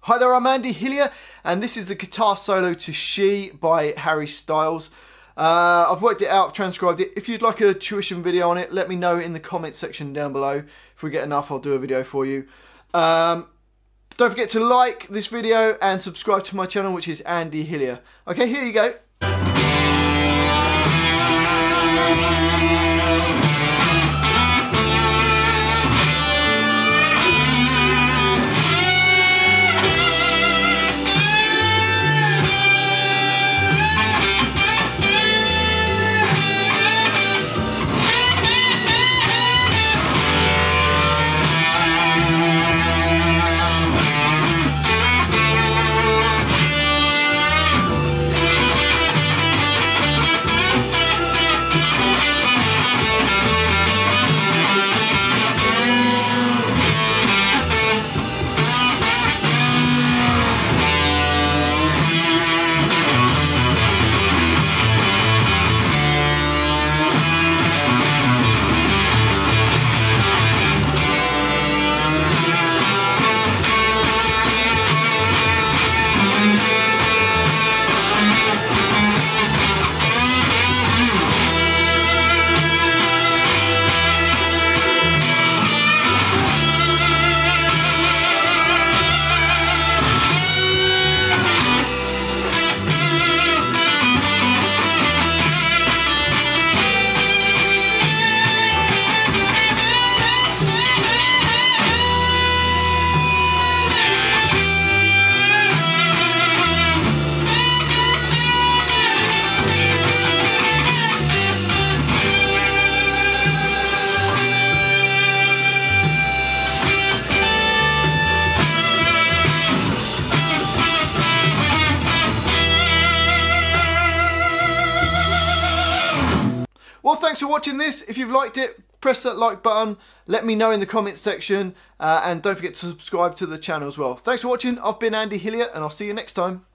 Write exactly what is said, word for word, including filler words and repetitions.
Hi there, I'm Andy Hillier, and this is the guitar solo to She by Harry Styles. Uh, I've worked it out, transcribed it. If you'd like a tuition video on it, let me know in the comments section down below. If we get enough, I'll do a video for you. Um, don't forget to like this video and subscribe to my channel, which is Andy Hillier. Okay, here you go. Well, thanks for watching this. If you've liked it, press that like button. Let me know in the comments section. Uh, and don't forget to subscribe to the channel as well. Thanks for watching. I've been Andy Hillier, and I'll see you next time.